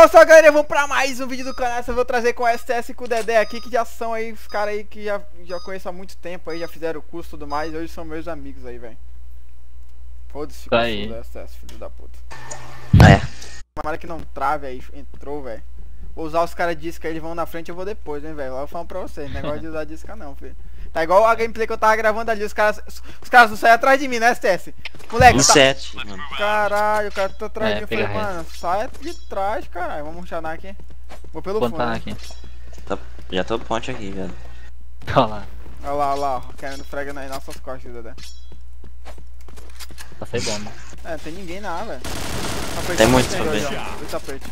Salve, galera, vamos pra mais um vídeo do canal. Eu vou trazer com o STS e com o Dedé aqui, que já são aí os caras aí que já conheço há muito tempo aí, já fizeram o curso e tudo mais, e hoje são meus amigos aí, velho. Foda-se o curso do STS, filho da puta. Tomara que não trave aí, entrou, velho. Vou usar os caras disca aí, eles vão na frente, eu vou depois, hein, velho. Eu falo pra vocês, negócio de usar disca não, filho. Tá igual a gameplay que eu tava gravando ali, os caras não saem atrás de mim, né, STS? Moleque, mano. Caralho, o cara tá atrás de mim, eu falei, pega mano, sai de trás, caralho. Vamos chanar aqui. Vou pelo fundo. Né? Aqui. Já tô ponte aqui, velho. Olha lá. Olha lá, ó, querendo frega nas nossas costas, Dedé. Passei bomba. É, tem ninguém na A, velho. Tem muito também. Dois tapete.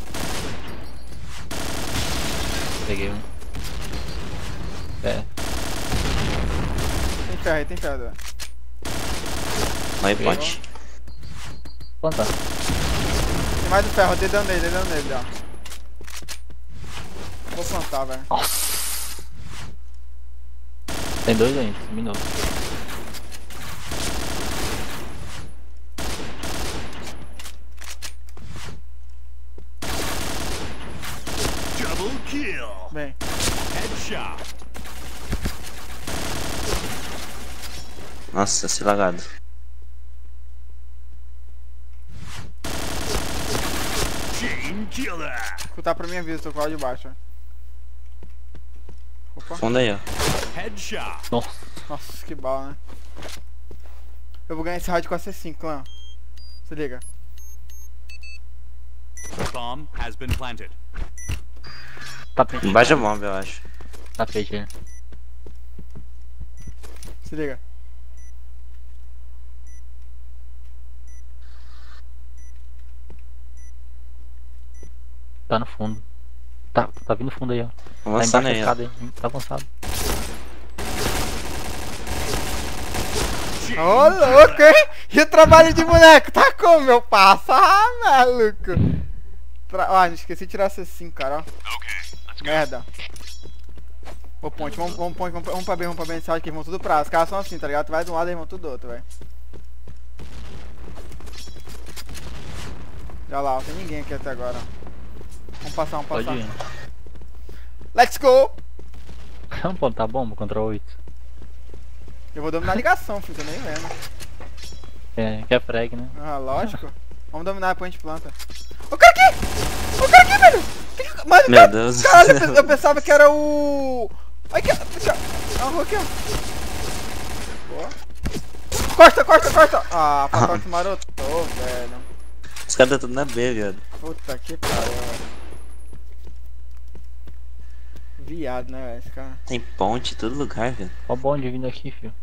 Peguei um. É. Tem ferro, Dedé. Aí ponte. Plantar. Tem mais do ferro, dedando nele, ó. Vou plantar, velho. Nossa. Tem dois ainda, minuto. Double kill. Bem. Headshot. Nossa, esse lagado. Chain killer. Escutar pra minha vista, tô com o áudio baixo, ó. Opa. Fundo aí, ó. Headshot. Nossa. Nossa, que bala, né? Eu vou ganhar esse round com a C5, clã. Se liga. Bomb has been planted. Tapete. Embaixo da bomba, eu acho. Tapete aí. Se liga. Tá no fundo. Tá vindo fundo aí, ó. Avançando Tá aí, embaixo ó. da escada aí. Tá avançado. Ô, louco, hein? E o trabalho de boneco? Tá como, meu parça? Ah, maluco. Ah, esqueci de tirar C5, cara, ó. Merda. Ô, ponte, vamos pra B, nesse round que eles vão tudo pra. Os caras são assim, tá ligado? Tu vai de um lado e eles vão tudo do outro, velho. Já lá, não tem ninguém aqui até agora. Vamos passar. Pode ir. Let's go! Vamos plantar bomba contra 8. Eu vou dominar a ligação, filho, tô nem vendo. É, que é frag, né? Ah, lógico. Vamos dominar, depois a gente planta. O cara aqui! O cara aqui, velho! Mano, Meu Deus. Caralho, eu pensava que era o... Aqui, ó. Aqui, ó. Boa. Corta! Ah, Fatox marotou, velho. Os caras estão tudo na B, viado. Puta que pariu, velho. Viado, né, velho, esse cara. Tem ponte em todo lugar, velho. Ó o bonde vindo aqui, filho.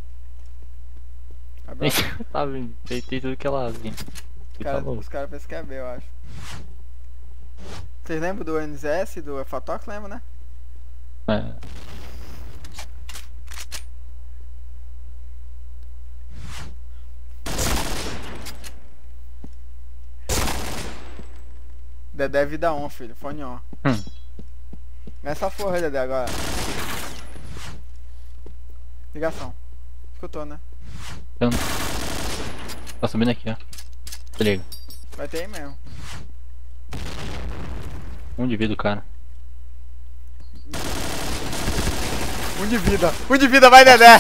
Tá vindo. Tem tudo que ela vinha. Os caras pensam que é B, eu acho. Vocês lembram do NZS, do Fatox? Lembra, né? É. Dedé é vida on, filho. Fone on. Nessa porra aí, Dedé, agora. Ligação. Escutou, né? Tá subindo aqui, ó. Se liga. Vai ter aí mesmo. Um de vida, cara. Um de vida, vai, Dedé!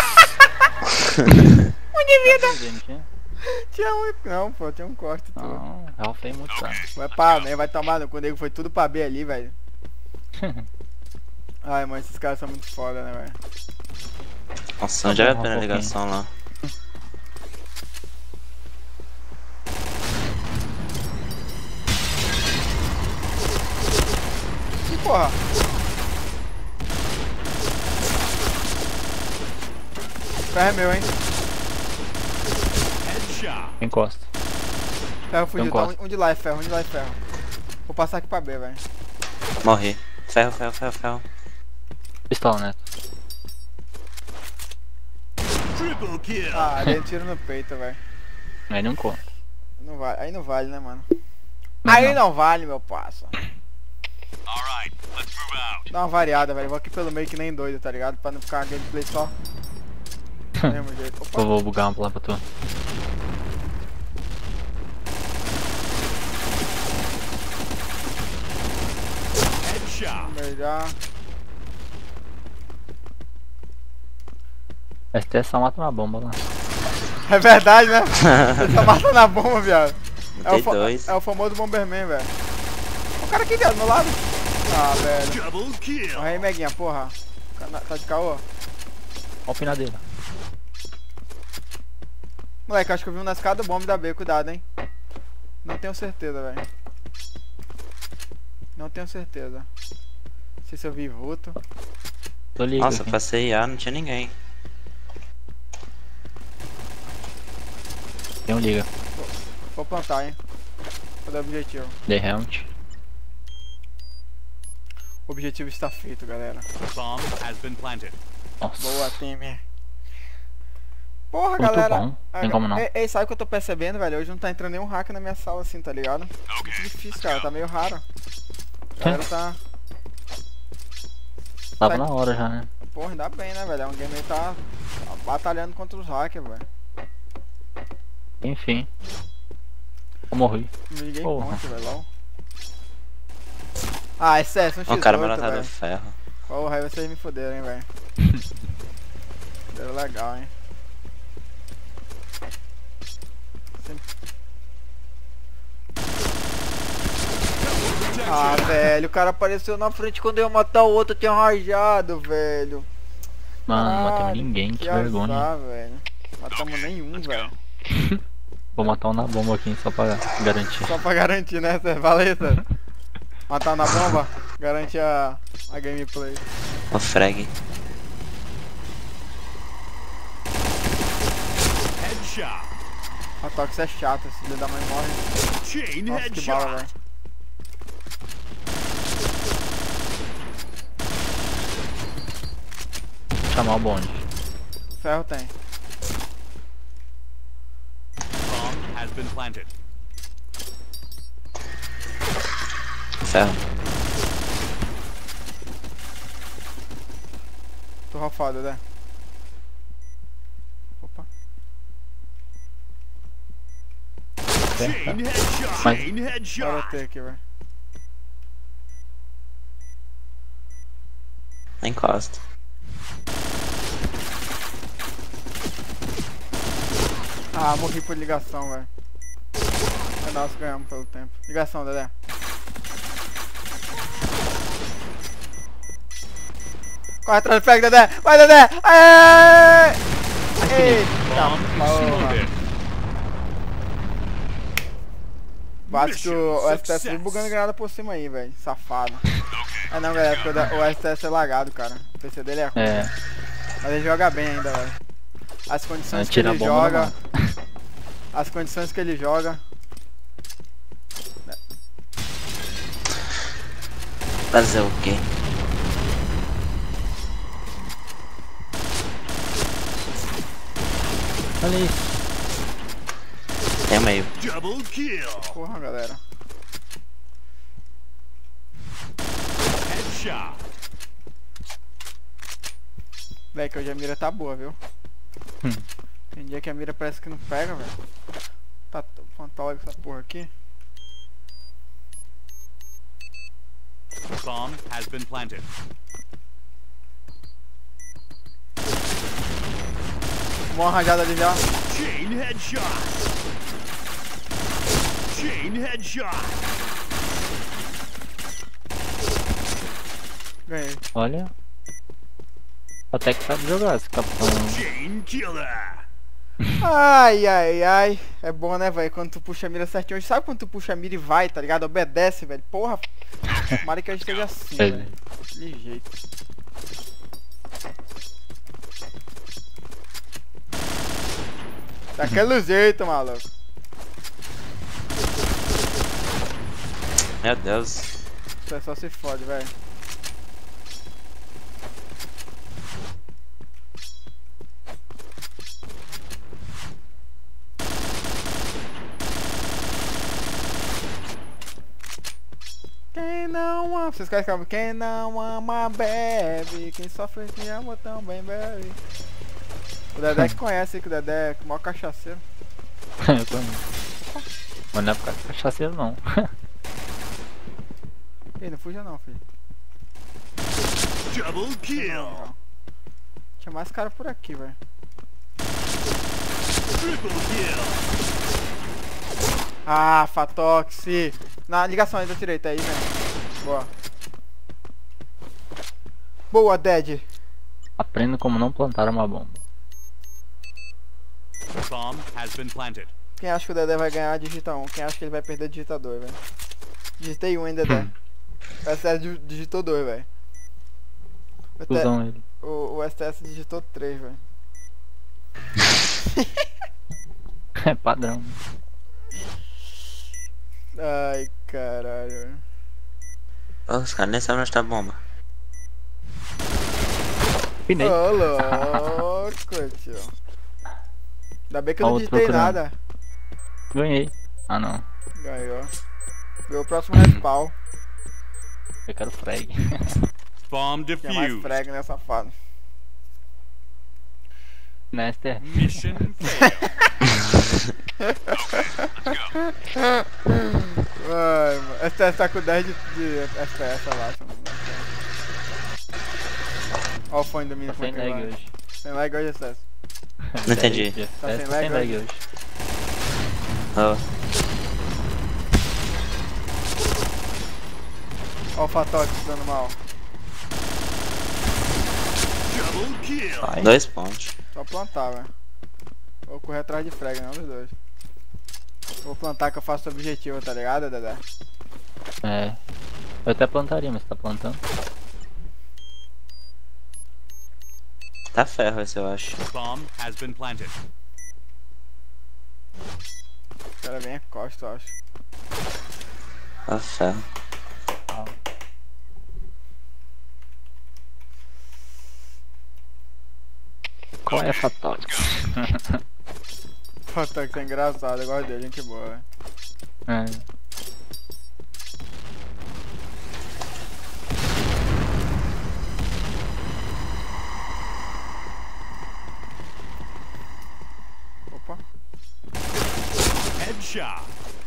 Um de vida! Tinha muito. Não, pô, tinha um corte tudo. Não, ela fez muito cara. Vai pá, né? Vai tomar no cu, o nego foi tudo pra B ali, velho. Ai, mas esses caras são muito foda, né, velho? Nossa, onde é a pena a ligação lá? Que porra? Ferro é meu, hein? Headshot. Encosta. Ferro fugiu, tá? Encosta. Um de lá é ferro, Vou passar aqui pra B, velho. Morri. Ferro. Triple Pistola, Neto. kill. Ah, dei um tiro no peito, velho. Aí não conta. Não vale, aí não vale, né, mano? Não, Aí não. não vale, meu parça. Alright, let's move out. Dá uma variada, velho. Vou aqui pelo meio que nem doido, tá ligado? Pra não ficar uma gameplay só. Do mesmo jeito. Opa. Eu vou bugar uma lá pra tu. Headshot. Melhor. STS só mata na bomba lá. É verdade, né? Ele tá matando a bomba, viado. Matei dois. É o famoso Bomberman, velho. O cara aqui, viado, do meu lado. Ah, velho. Double kill. Olha aí, Meguinha, porra. Tá de caô? Olha o pinadeira. Moleque, acho que eu vi um na escada do bomba da B, cuidado, hein. Não tenho certeza, velho. Não tenho certeza. Não sei se eu vi vulto. Tô ligado. Nossa, eu passei A, não tinha ninguém. Tem um liga. Vou plantar, hein. Vou dar objetivo. The Helmet. O objetivo está feito, galera. Bomb has been planted. Nossa. Boa, time. Porra, Muito galera. bom. Tem como não. Ei, sabe o que eu tô percebendo, velho? Hoje não tá entrando nenhum hacker na minha sala assim, tá ligado? Muito difícil, cara. Tá meio raro. A galera tá... Tava na hora já, né? Porra, ainda bem, né, velho? É um game aí tá batalhando contra os hackers, velho. Enfim. Eu morri. Ninguém Porra. ponte, velho. LOL. Ah, esse é um X8, O cara me notado velho. ferro. Porra, aí vocês me fuderam, hein, velho. Deu legal, hein. Ah, velho, o cara apareceu na frente quando eu ia matar o outro, eu tinha rajado, velho. Mano, não matamos Caralho, ninguém, que azar, vergonha. velho. Matamos nenhum, velho. Vou matar um na bomba aqui só pra garantir. Só pra garantir, né, César? Valeu, César. Matar na bomba, garante a gameplay. O frag. Headshot. A Tox é chata, esse filho da mãe morre. Chain Nossa, que bala, headshot. velho. Chamar o bonde. Ferro tem. Bomb has been planted. Ferro. Tô rafado, né? Opa. Chain headshot. Mas- Chain Bora headshot. ter aqui, velho. Encosta. Ah, morri por ligação, velho. É, nós ganhamos pelo tempo. Ligação, Dedé. Corre atrás do pega, Dedé! Vai, Dedé! Aê! Eita, Bomb porra. exploded. Bate que o Mission STS success. bugando granada por cima aí, velho. Safado. Ah não, galera, porque o STS é lagado, cara. O PC dele é ruim. É. Mas ele joga bem ainda, velho. As condições que Tira ele a bomba, joga. não. As condições que ele joga. Fazer o quê? Olha isso. Tem meio. Double kill. Porra, galera. Headshot. Véi, que hoje a mira tá boa, viu? Tem dia que a mira parece que não pega, velho. Tá fantasma essa porra aqui. Bomb has been planted. Uma rajada ali já. Chain headshot. Chain headshot. Ganhei. Olha. Até que sabe jogar esse capitão. Chain killer. Ai, ai, ai. É bom, né, velho? Quando tu puxa a mira certinho. Sabe quando tu puxa a mira e vai, tá ligado? Obedece, velho. Porra. Tomara que a gente esteja assim, É. velho. De jeito. Daquele jeito, maluco. Meu Deus. O pessoal se fode, velho. Quem não ama... Vocês querem que quem não ama, bebe. Quem sofre de amor também bebe. O Dedé que conhece, que o Dedé é o maior cachaceiro. Eu também. Mas não é por causa de cachaceiro não. Ei, não fuja não, filho. Double kill. Tinha mais cara por aqui, velho. Triple kill. Ah, Fatox. Na ligação aí da direita aí, velho. Boa. Boa, Dead. Aprenda como não plantar uma bomba. Bomb has been planted. Quem acha que o Dedé vai ganhar, digita 1. Quem acha que ele vai perder, digita 2, velho. Digitei 1, hein, Dedé. O STS digitou 2, velho. Fusão ele. O STS digitou 3, velho. É padrão. Ai, caralho, velho. Os caras nem sabem onde tá a bomba. Pinei. Ô, louco, tio. Ainda bem que eu Ó, não outro digitei procurando. nada. Ganhei. Ah não. Ganhou. Ganhou o próximo respawn. Eu quero frag. Bomb Tinha mais defused. frag, né, safado? Nester. Mission failed. Ai, mano. STS tá com 10 de FPS, eu acho. Olha o fone do menino Tá sem como é que lag vai. hoje. Sem lag hoje, STS. Não entendi. Tá sem Tá lag sem lag hoje? hoje. Oh. Olha o Fatox dando mal. Double kill. Vai. 2 pontos. Só plantar, velho. Vou correr atrás de frag, não dos dois. Vou plantar que eu faço o objetivo, tá ligado, Dedé? É. Eu até plantaria, mas você tá plantando. Tá ferro esse, eu acho. Bomb has been planted. O cara vem a costa, eu acho. Tá ferro. Qual é essa toque? Fatox é engraçado, eu gosto dele, gente boa, velho. É. Opa. Headshot.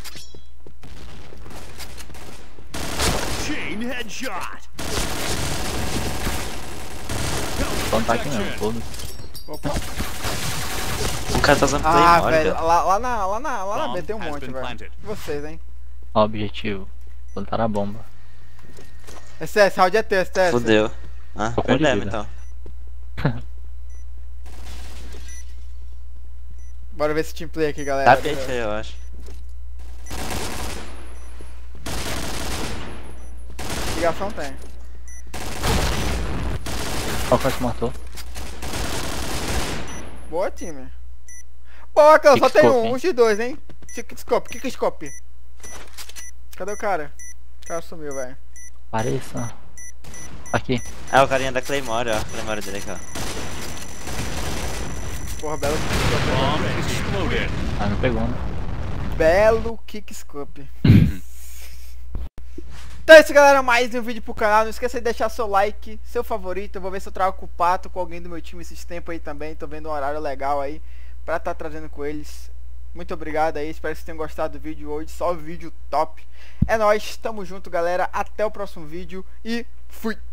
Chain headshot. Plantar aqui não, todos. Opa. O cara tá usando Ah, Claymore, velho, velho. lá na B tem um Bomb has monte, been velho. planted. Vocês, hein? Ó, objetivo. Plantar a bomba. STS, round é teu, STS. Fudeu. Ah, Tô com perdemos dívida. então. Bora ver esse team play aqui, galera. Tá feito aí, eu acho. Ligação tem. Ó, o cara se matou. Boa, time. Boa, cara, só tem Kickscope, um. hein? Um de dois, hein? Kickscope. Cadê o cara? O cara sumiu, velho. Pareça. Aqui. Ah, o carinha da Claymore, ó. A Claymore dele aqui, ó. Porra, belo Bomb kickscope. exploded. Ah, não pegou, né? Belo kickscope. Então é isso, galera, mais um vídeo pro canal. Não esqueça de deixar seu like, seu favorito. Eu vou ver se eu trago com o Pato, com alguém do meu time esses tempos aí também. Tô vendo um horário legal aí pra estar trazendo com eles. Muito obrigado aí, espero que vocês tenham gostado do vídeo hoje. Só vídeo top. É nóis, tamo junto, galera. Até o próximo vídeo e fui!